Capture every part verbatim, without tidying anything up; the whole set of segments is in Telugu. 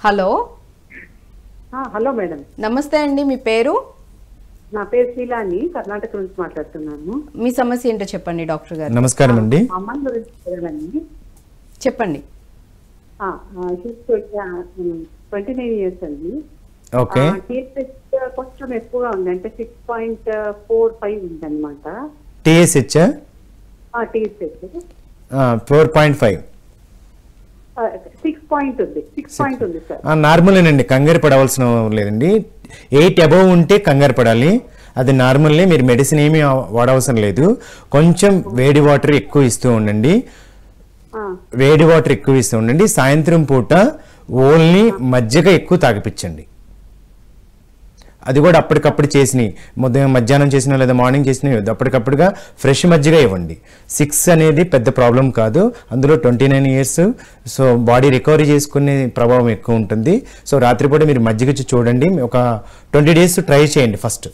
హలో హలో మేడం, నమస్తే అండి. మీ పేరు? నా పేరు శీలాని, కర్ణాటక నుంచి మాట్లాడుతున్నాను. మీ సమస్య ఏంటో చెప్పండి డాక్టర్ గారు. నమస్కారం అండి. అమ్మాయి గురించి చెప్పండి. చెప్పండి. ట్వంటీ నైన్ ఇయర్స్ అండి. ఓకే. టీఎస్హెచ్ కొంచెం ఎక్కువగా ఉంది, అంటే సిక్స్ పాయింట్ ఫోర్ ఫైవ్ ఉంది అనమాట. TSH TSH four point five six point ఉంది సిక్స్ పాయింట్ ఉంది సార్. నార్మలేనండి, కంగారు పడవలసిన లేదండి. ఎయిట్ అబవ్ ఉంటే కంగారు పడాలి, అది నార్మల్లే. మీరు మెడిసిన్ ఏమీ వాడవసరం లేదు. కొంచెం వేడి వాటర్ ఎక్కువ ఇస్తూ ఉండండి, వేడి వాటర్ ఎక్కువ ఇస్తూ ఉండండి. సాయంత్రం పూట ఓన్లీ మజ్జిగ ఎక్కువ తాగిపించండి. అది కూడా అప్పటికప్పుడు చేసినవి, ఉదయం మధ్యాహ్నం చేసిన లేదా మార్నింగ్ చేసినవి అప్పటికప్పుడుగా ఫ్రెష్ మజ్జిగ ఇవ్వండి. సిక్స్ అనేది పెద్ద ప్రాబ్లం కాదు, అందులో twenty nine years so body recovery చేసుకునే ప్రభావం ఎక్కువ ఉంటుంది. సో రాత్రిపూట మీరు మజ్జిగ చూడండి, ఒక ట్వంటీ డేస్ ట్రై చేయండి ఫస్ట్.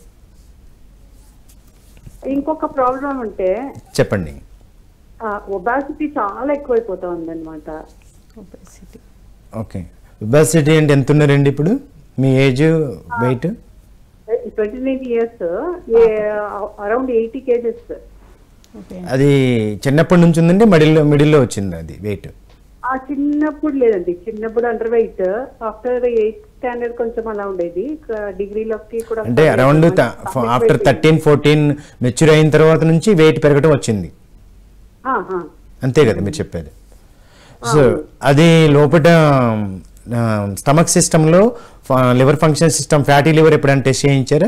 ఇంకొక ప్రాబ్లం అంటే చెప్పండి. ఒబాసిటీ చాలా ఎక్కువైపోతా ఉంది అనమాట. ఓకే, ఒబాసిటీ అంటే ఎంత ఉన్నారండి ఇప్పుడు? మీ age, weight? Twenty nine years, around eighty kgs. అది చిన్నప్పటి నుంచి ఉందండి, మిడిల్లో మిడిల్లో వచ్చింది అది వెయిట్? చిన్నప్పుడు లేదండి, చిన్నప్పుడు under weight. After eighth standard కొంచెం అలా ఉండేది, డిగ్రీలోకి కూడా. అంటే around after thirteen fourteen mature అయిన తర్వాత నుంచి వెయిట్ పెరగడం వచ్చింది, అంతే కదా మీరు చెప్పేది? సో అది లోపల స్టమక్ సిస్టంలో liver function system, fatty liver ఎప్పుడైనా టెస్ట్ చేయించారా?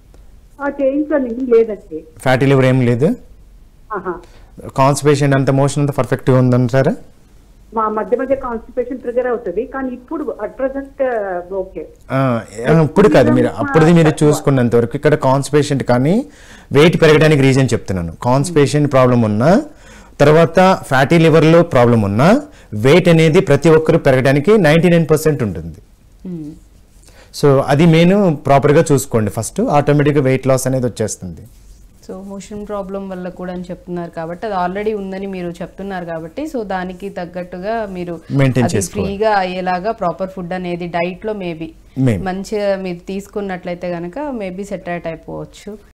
లేదండి, ఫ్యాటీ లివర్ ఏం లేదు. కాన్స్టిపేషన్ అంత, మోషన్ అంతా పర్ఫెక్ట్గా ఉందంటారా? మా మధ్య మధ్య కాన్స్టిపేషన్ ట్రిగర్ అవుతుంది, కానీ ఇప్పుడు అట్ ప్రెజెంట్ ఓకే. ఇప్పుడు కాదు, మీరు అప్పుడుది మీరు చూసుకున్నంత వరకు ఇక్కడ కాన్స్టిపేషన్ కానీ వెయిట్ పెరగడానికి రీజన్ చెప్తున్నాను. కాన్స్టిపేషన్ ప్రాబ్లం ఉన్నా, తర్వాత ఫ్యాటీ లివర్లో ప్రాబ్లం ఉన్నా, వెయిట్ అనేది ప్రతి ఒక్కరు పెరగడానికి నైంటీ నైన్ పర్సెంట్ ఉంటుంది. సో అది మెయిన్ ప్రాపర్గా చూసుకోండి ఫస్ట్, ఆటోమేటిక్గా వెయిట్ లాస్ అనేది వచ్చేస్తుంది. సో మోషన్ ప్రాబ్లం వల్ల కూడా అని చెప్తున్నారు కాబట్టి, అది ఆల్రెడీ ఉందని మీరు చెప్తున్నారు కాబట్టి, సో దానికి తగ్గట్టుగా మీరు ఫ్రీగా అయ్యేలాగా ప్రాపర్ ఫుడ్ అనేది డైట్లో మేబీ మంచిగా మీరు తీసుకున్నట్లయితే కనుక మేబీ సెట్ అవుట్ అయిపోవచ్చు.